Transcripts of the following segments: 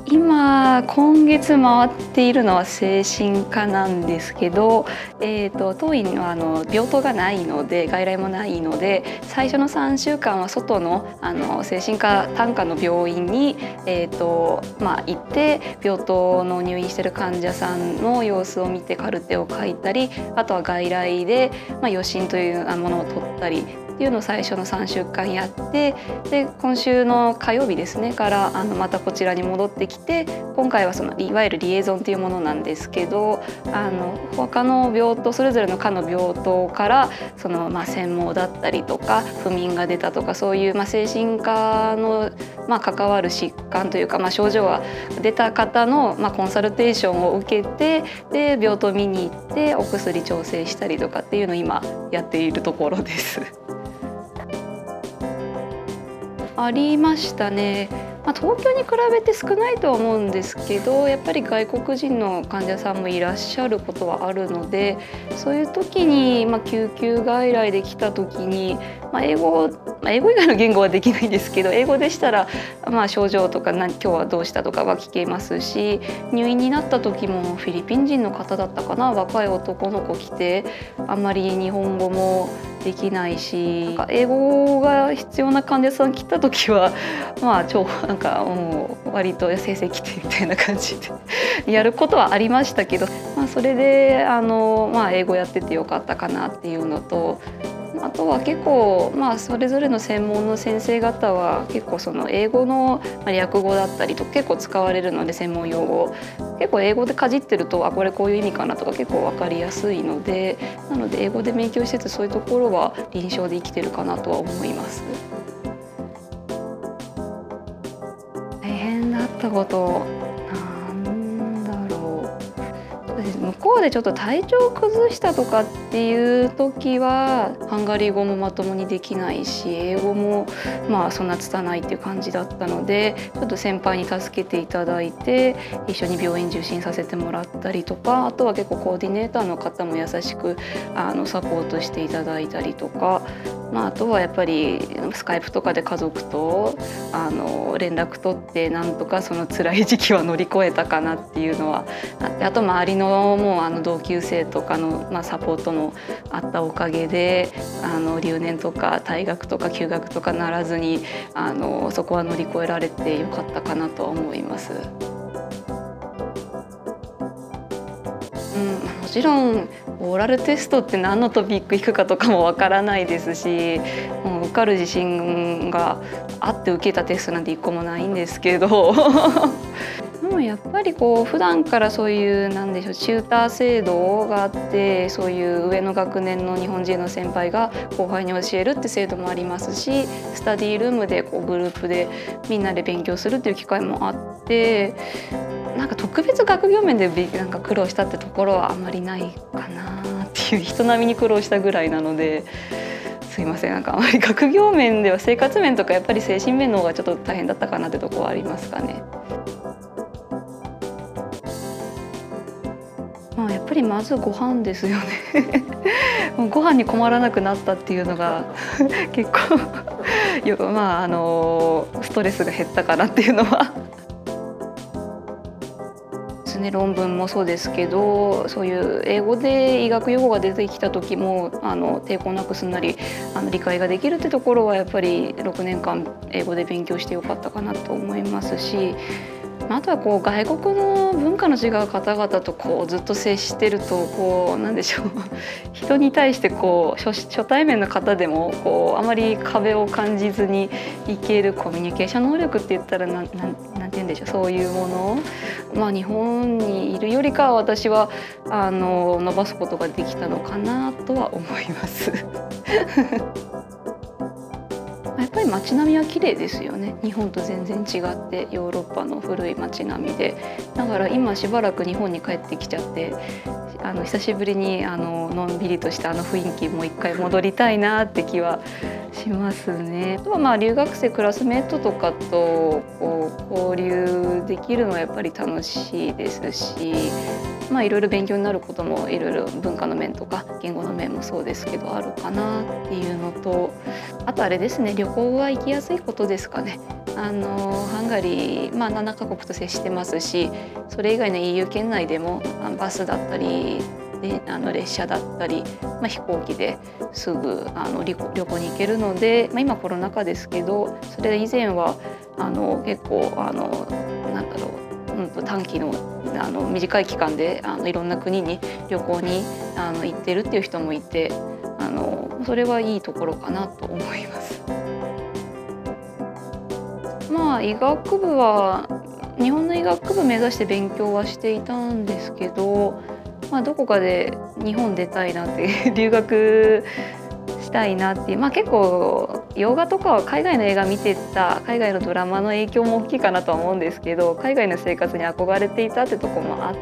今月回っているのは精神科なんですけど、当院は病棟がないので外来もないので、最初の3週間は外の精神科単科の病院に、行って病棟の入院している患者さんの様子を見てカルテを書いたり、あとは外来で、予診というものを取ったりっていうのを最初の3週間やって、で今週の火曜日ですねからまたこちらに戻ってきて、今回はいわゆるリエゾンっていうものなんですけど、他の病棟それぞれの科の病棟から専門だったりとか不眠が出たとか、そういう精神科の関わる疾患というか、症状が出た方のコンサルテーションを受けて、で病棟見に行ってお薬調整したりとかっていうのを今やっているところです。ありましたね。東京に比べて少ないとは思うんですけど、やっぱり外国人の患者さんもいらっしゃることはあるので、そういう時に、救急外来で来た時に、英語以外の言語はできないんですけど、英語でしたら、症状とか今日はどうしたとかは聞けますし、入院になった時もフィリピン人の方だったかな、若い男の子来て、あんまり日本語もできないし、英語が必要な患者さん来た時はもう割と先生来てみたいな感じでやることはありましたけど、それで英語やっててよかったかなっていうのと、あとは結構それぞれの専門の先生方は結構英語の略語だったりと結構使われるので、専門用語結構英語でかじってるとこれこういう意味かなとか結構分かりやすいので、なので英語で勉強しててそういうところは臨床で生きてるかなとは思います。大変だったことなんだろう。向こうでちょっと体調を崩したとかっていう時はハンガリー語もまともにできないし、英語もそんな拙いっていう感じだったので、ちょっと先輩に助けていただいて一緒に病院受診させてもらったりとか、あとは結構コーディネーターの方も優しくサポートしていただいたりとか、あとはやっぱりスカイプとかで家族と連絡取ってなんとかその辛い時期は乗り越えたかなっていうのはあって、あと周りのもう同級生とかのサポートもあったおかげで留年とか退学とか休学とかならずにそこは乗り越えられてよかったかなとは思います。もちろんオーラルテストって何のトピック引くかとかもわからないですし、もう受かる自信があって受けたテストなんて一個もないんですけどでもやっぱり普段からそういうチューター制度があって、そういう上の学年の日本人の先輩が後輩に教えるって制度もありますし、スタディールームでグループでみんなで勉強するっていう機会もあって、特別学業面で苦労したってところはあんまりないかなっていう、人並みに苦労したぐらいなので、すいません、あまり学業面では生活面とかやっぱり精神面の方がちょっと大変だったかなってところはありますかね。やっぱりまずご飯ですよねもうご飯に困らなくなったっていうのが結構ストレスが減ったかなっていうのは論文もそうですけど、そういう英語で医学用語が出てきた時も抵抗なくすんなり理解ができるってところはやっぱり6年間英語で勉強してよかったかなと思いますし、あとは外国の文化の違う方々とずっと接してるとなんでしょう人に対して初対面の方でもあまり壁を感じずにいけるコミュニケーション能力って言ったらなんて言うんでしょう、そういうもの、日本にいるよりかは私は伸ばすことができたのかなとは思いますやっぱり街並みは綺麗ですよね。日本と全然違ってヨーロッパの古い街並みで、だから今しばらく日本に帰ってきちゃって久しぶりにのんびりとした雰囲気もう一回戻りたいなって気はしますね。あとはまあ留学生クラスメートとかと交流できるのはやっぱり楽しいですし、まあいろいろ勉強になることもいろいろ文化の面とか言語の面もそうですけどあるかなっていうのと、あとあれですね、旅行は行きやすいことですかね。ハンガリー、まあ、7カ国と接してますし、それ以外の EU 圏内でもバスだったりで列車だったり、まあ、飛行機ですぐ旅行に行けるので、まあ、今コロナ禍ですけど、それ以前は結構なんだろう、短期の短い期間でいろんな国に旅行に行ってるっていう人もいて、それはいいところかなと思います。まあ医学部は日本の医学部目指して勉強はしていたんですけど、まあ、どこかで日本出たいなって留学したいなっていう、まあ、結構洋画とかは海外の映画見てた、海外のドラマの影響も大きいかなとは思うんですけど、海外の生活に憧れていたってとこもあって、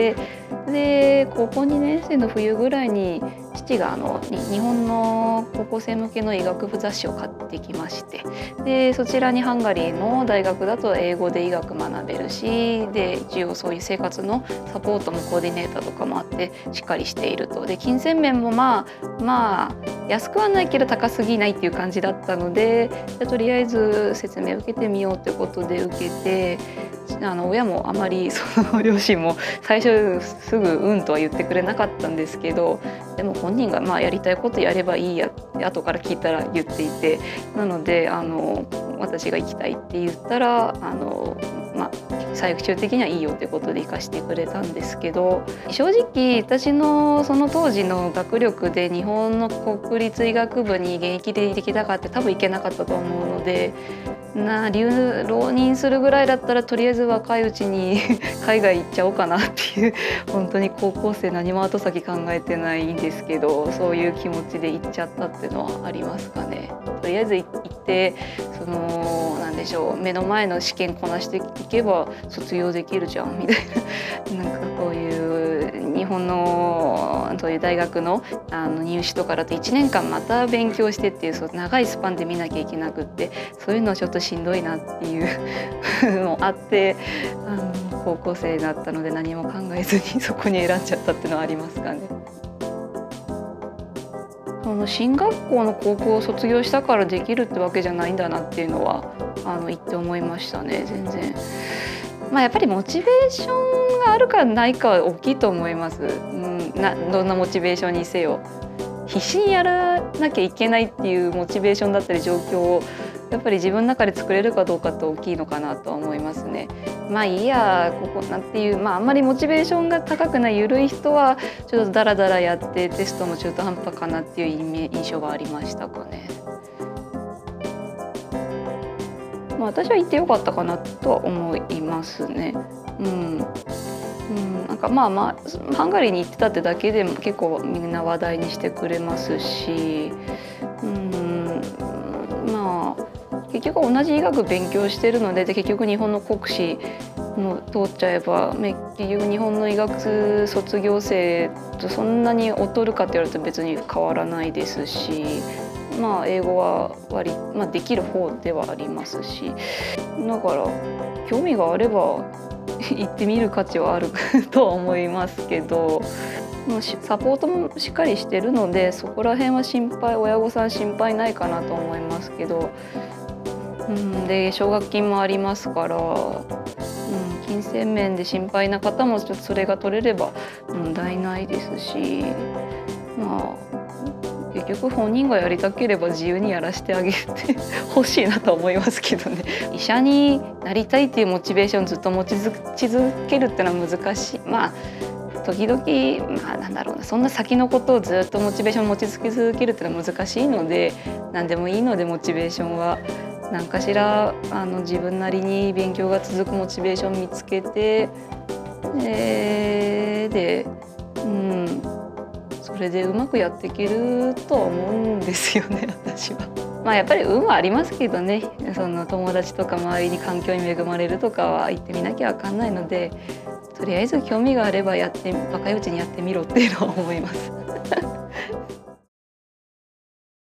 で高校2年生の冬ぐらいに父が日本の高校生向けの医学部雑誌を買ってきまして、でそちらにハンガリーの大学だと英語で医学学べるし、で一応そういう生活のサポートもコーディネーターとかもあってしっかりしていると。で金銭面もまあ安くはないけど高すぎないっていう感じだったので、とりあえず説明を受けてみようということで受けて、親もあまり両親も最初すぐ「うん」とは言ってくれなかったんですけど、でも本人がまあやりたいことやればいいやって後から聞いたら言っていて、なので私が行きたいって言ったらまあ、最終的にはいいよってことで行かしてくれたんですけど、正直私のその当時の学力で日本の国立医学部に現役で行きたかって多分行けなかったと思うので、浪人するぐらいだったらとりあえず若いうちに海外行っちゃおうかなっていう、本当に高校生何も後先考えてないんですけど、そういう気持ちで行っちゃったっていうのはありますかね。とりあえず行ってなんでしょう、目の前の試験こなしていけば卒業できるじゃんみたいな、なんかこういう日本のそういう大学の入試とかだと1年間また勉強してっていう、そう長いスパンで見なきゃいけなくって、そういうのはちょっとしんどいなっていうのもあって、高校生だったので何も考えずにそこに選んじゃったっていうのはありますかね。進学校の高校を卒業したからできるってわけじゃないんだなっていうのは言って思いましたね。全然、まあ、やっぱりモチベーションがあるかないかは大きいと思います。どんなモチベーションにせよ必死にやらなきゃいけないっていうモチベーションだったり状況をやっぱり自分の中で作れるかどうかって大きいのかなとは思いますね。まあいいやここなんていう、あんまりモチベーションが高くない緩い人はちょっとダラダラやってテストも中途半端かなっていう印象がありましたかね。私は行ってよかったかなとは思いますね。なんかハンガリーに行ってたってだけでも結構みんな話題にしてくれますし、結局同じ医学勉強してるので、結局日本の国試も通っちゃえば結局日本の医学卒業生とそんなに劣るかって言われると別に変わらないですし、英語はできる方ではありますし、だから興味があれば行ってみる価値はあるとは思いますけど、サポートもしっかりしてるのでそこら辺は親御さん心配ないかなと思いますけど、で奨学金もありますから、金銭面で心配な方もちょっとそれが取れれば問題ないですし、結局本人がやりたければ自由にやらせてあげてほしいなと思いますけどね。医者になりたいっていうモチベーションをずっと持ち続けるっていうのは難しい。時々なんだろうな、そんな先のことをずっとモチベーションを持ち続けるっていうのは難しいので、何でもいいのでモチベーションは何かしら自分なりに勉強が続くモチベーション見つけて、それでうまくやっていけるとは思うんですよね、私は。やっぱり運はありますけどね、その友達とか周りに環境に恵まれるとかは行ってみなきゃ分かんないので、 とりあえず興味があれば若いうちにやってみろっていうのは思います。